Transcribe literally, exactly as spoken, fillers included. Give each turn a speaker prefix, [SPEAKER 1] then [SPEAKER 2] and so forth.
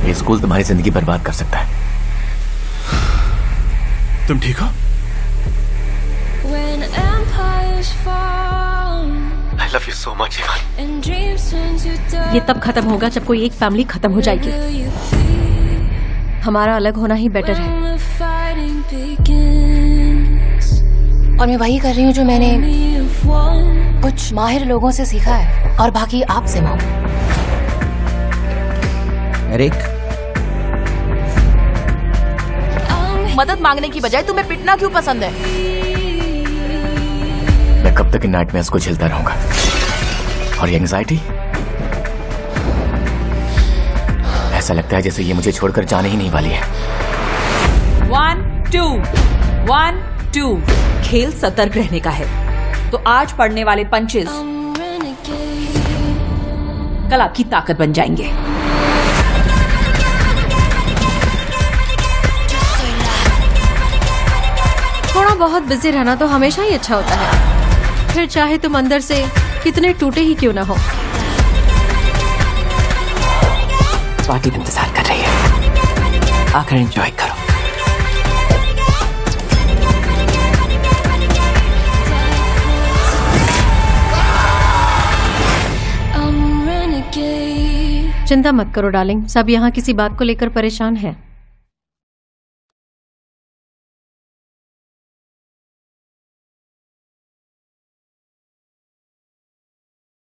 [SPEAKER 1] ये स्कूल तुम्हारी जिंदगी बर्बाद कर सकता है।
[SPEAKER 2] तुम ठीक हो? I love you so much, Iván।
[SPEAKER 3] ये तब खत्म होगा जब कोई एक फैमिली खत्म हो जाएगी। हमारा अलग होना ही बेटर है।
[SPEAKER 4] और मैं वही कर रही हूँ जो मैंने कुछ माहिर लोगों से सीखा है, और बाकी आपसे मांग।
[SPEAKER 1] एरिक,
[SPEAKER 4] मदद मांगने की बजाय तुम्हें पिटना क्यों पसंद है?
[SPEAKER 1] मैं कब तक इन नाइटमेयर्स को झेलता रहूंगा? और ये एंग्जाइटी, ऐसा लगता है जैसे ये मुझे छोड़कर जाने ही नहीं वाली है।
[SPEAKER 5] One two one two. खेल सतर्क रहने का है, तो आज पड़ने वाले पंचेस कल आपकी ताकत बन जाएंगे।
[SPEAKER 3] थोड़ा बहुत बिजी रहना तो हमेशा ही अच्छा होता है, फिर चाहे तुम अंदर से कितने टूटे ही क्यों ना हो।
[SPEAKER 1] पार्टी इंतजार कर रही है, आकर एंजॉय करो।
[SPEAKER 3] चिंता मत करो डार्लिंग, सब यहाँ किसी बात को लेकर परेशान हैं।